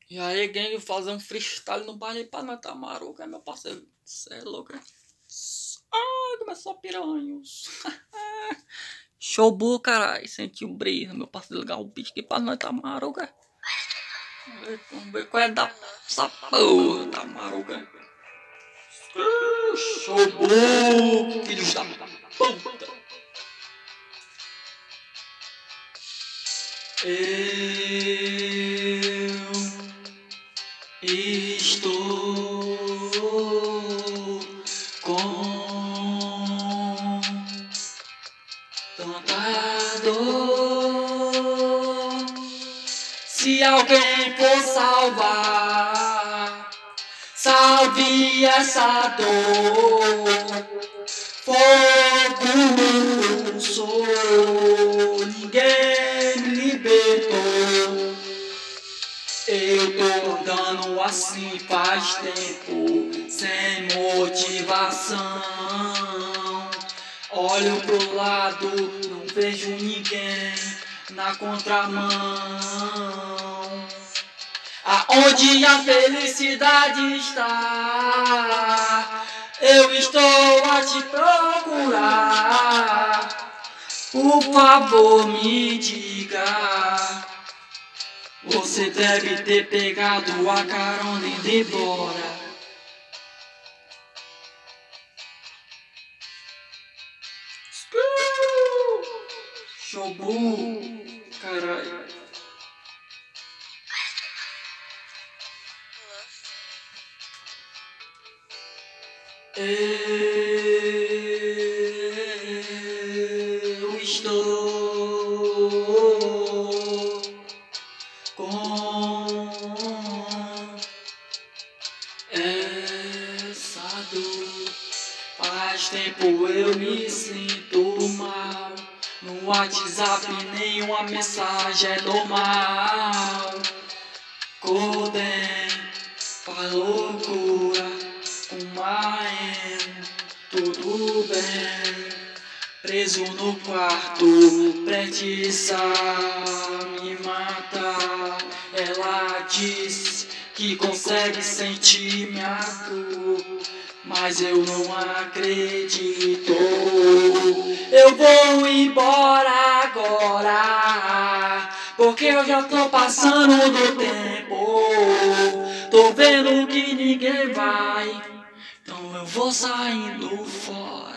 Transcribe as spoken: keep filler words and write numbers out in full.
E aí, gang, fazer um freestyle no baile pra nós tá maruca, meu parceiro. Cê é louco, hein? Ai, começou a piranhos. Showbu, caralho. Senti um brisa, meu parceiro. Ligar o bicho aqui pra nós tá maruca. Vamos ver qual é da essa porra, tá maruca. Showbu, filhos da puta. Eu estou com tanta dor. Se alguém for salvar, salve essa dor. Fogo no sou, ninguém me libertou. Eu tô andando assim faz tempo, sem motivação. Olho pro lado, não vejo ninguém na contramão. Aonde a felicidade está, eu estou a te procurar. Por favor, me diga. Você deve ter pegado a carona e indo embora. Showbu, caralho. Eu estou com essa dor. Faz tempo eu me sinto mal. No WhatsApp nenhuma mensagem é normal. Acordei pra loucura, uma emo, tudo bem. Preso no quarto, prestes a me matar. Ela disse que consegue sentir minha dor, mas eu não acredito. Eu vou embora agora, porque eu já tô passando do tempo. Tô vendo que ninguém vai, então eu vou saindo fora.